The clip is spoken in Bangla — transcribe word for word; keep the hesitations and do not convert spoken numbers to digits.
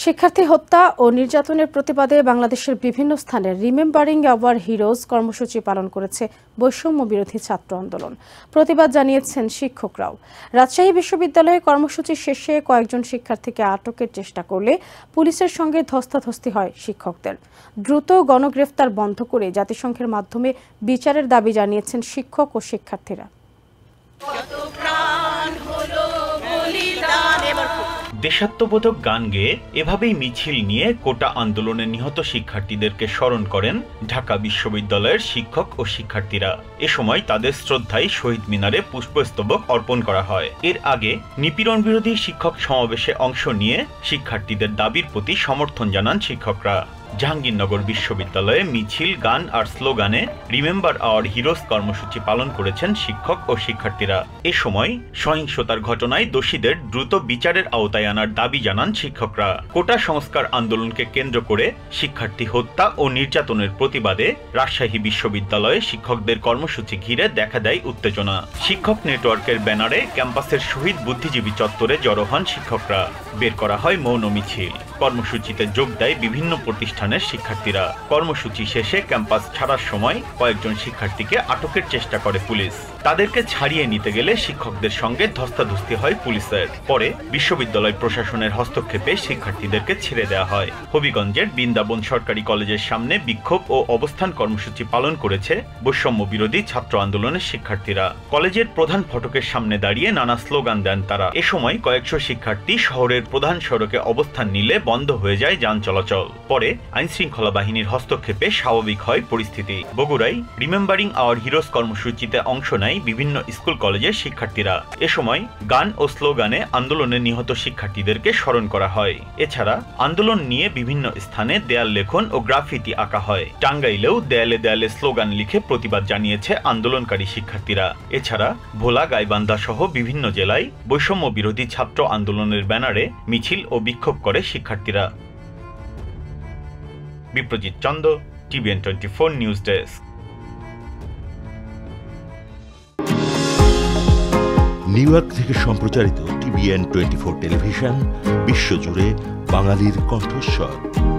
শিক্ষার্থী হত্যা ও নির্যাতনের প্রতিবাদে বাংলাদেশের বিভিন্ন স্থানে রিমেম্বারিং আওয়ার হিরোজ কর্মসূচি পালন করেছে বৈষম্য বিরোধী ছাত্র আন্দোলন। প্রতিবাদ জানিয়েছেন শিক্ষকরাও। রাজশাহী বিশ্ববিদ্যালয়ে কর্মসূচি শেষে কয়েকজন শিক্ষার্থীকে আটকের চেষ্টা করলে পুলিশের সঙ্গে ধস্তাধস্তি হয় শিক্ষকদের। দ্রুত গণগ্রেফতার বন্ধ করে জাতিসংঘের মাধ্যমে বিচারের দাবি জানিয়েছেন শিক্ষক ও শিক্ষার্থীরা। দেশাত্মবোধক গান গেয়ে এভাবেই মিছিল নিয়ে কোটা আন্দোলনে নিহত শিক্ষার্থীদেরকে স্মরণ করেন ঢাকা বিশ্ববিদ্যালয়ের শিক্ষক ও শিক্ষার্থীরা। এ সময় তাদের শ্রদ্ধায় শহীদ মিনারে পুষ্পস্তবক অর্পণ করা হয়। এর আগে নিপীড়ন বিরোধী শিক্ষক সমাবেশে অংশ নিয়ে শিক্ষার্থীদের দাবির প্রতি সমর্থন জানান শিক্ষকরা। জাহাঙ্গীরনগর বিশ্ববিদ্যালয়ে মিছিল, গান আর স্লোগানে রিমেম্বার আওয়ার হিরোজ কর্মসূচি পালন করেছেন শিক্ষক ও শিক্ষার্থীরা। এ সময় সহিংসতার ঘটনায় দোষীদের দ্রুত বিচারের আওতায় আনার দাবি জানান শিক্ষকরা। কোটা সংস্কার আন্দোলনকে কেন্দ্র করে শিক্ষার্থী হত্যা ও নির্যাতনের প্রতিবাদে রাজশাহী বিশ্ববিদ্যালয়ে শিক্ষকদের কর্মসূচি ঘিরে দেখা দেয় উত্তেজনা। শিক্ষক নেটওয়ার্কের ব্যানারে ক্যাম্পাসের শহীদ বুদ্ধিজীবী চত্বরে জড়ো হন শিক্ষকরা। বের করা হয় মৌন মিছিল। কর্মসূচিতে যোগ দেয় বিভিন্ন প্রতিষ্ঠানের শিক্ষার্থীরা। কর্মসূচি শেষে ক্যাম্পাস ছাড়ার সময় কয়েকজন শিক্ষার্থীকে আটকের চেষ্টা করে পুলিশ। তাদেরকে ছাড়িয়ে নিতে গেলে শিক্ষকদের সঙ্গে ধস্তাধস্তি হয় পুলিশের। পরে বিশ্ববিদ্যালয় প্রশাসনের হস্তক্ষেপে শিক্ষার্থীদেরকে ছেড়ে দেওয়া হয়। হবিগঞ্জের বৃন্দাবন সরকারি কলেজের সামনে বিক্ষোভ ও অবস্থান কর্মসূচি পালন করেছে বৈষম্য বিরোধী ছাত্র আন্দোলনের শিক্ষার্থীরা। কলেজের প্রধান ফটকের সামনে দাঁড়িয়ে নানা স্লোগান দেন তারা। এ সময় কয়েকশো শিক্ষার্থী শহরের প্রধান সড়কে অবস্থান নিলে বন্ধ হয়ে যায় যান চলাচল। পরে আইনশৃঙ্খলা বাহিনীর হস্তক্ষেপে স্বাভাবিক হয় পরিস্থিতি। বগুড়ায় রিমেম্বারিং আওয়ার হিরোজ কর্মসূচিতে অংশ নেয় বিভিন্ন স্কুল কলেজের শিক্ষার্থীরা। এ সময় গান ও স্লোগানে আন্দোলনে নিহত শিক্ষার্থীদেরকে স্মরণ করা হয়। এছাড়া আন্দোলন নিয়ে বিভিন্ন স্থানে দেয়াল লেখন ও গ্রাফিতি আঁকা হয়। টাঙ্গাইলেও দেয়ালে দেয়ালে স্লোগান লিখে প্রতিবাদ জানিয়েছে আন্দোলনকারী শিক্ষার্থীরা। এছাড়া ভোলা, গাইবান্ধা সহ বিভিন্ন জেলায় বৈষম্য বিরোধী ছাত্র আন্দোলনের ব্যানারে মিছিল ও বিক্ষোভ করে শিক্ষার্থীরা। Biprajit Chanda, TVN twenty four news desk. New York থেকে সম্প্রচারিত টিভিএন টোয়েন্টি ফোর টেলিভিশন বিশ্বজুড়ে বাঙালির কণ্ঠস্বর।